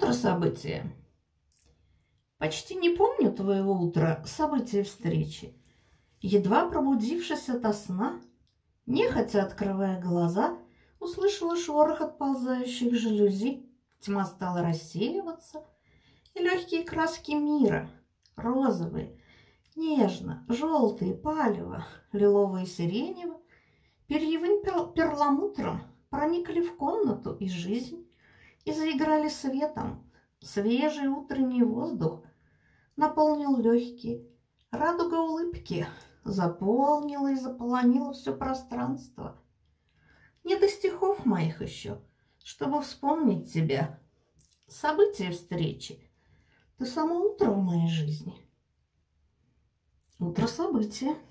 Утро события. Почти не помню твоего утра, события встречи. Едва пробудившись ото сна, нехотя открывая глаза, услышала шорох отползающих жалюзи. Тьма стала рассеиваться, и легкие краски мира, розовые, нежно-желтые, палево, лиловые, сиренево, перьевым перламутром проникли в комнату и жизнь и заиграли светом. Свежий утренний воздух наполнил легкие, радуга улыбки заполнила и заполонила все пространство. Не до стихов моих еще, чтобы вспомнить тебя. События встречи. Ты само утро в моей жизни. Утро события.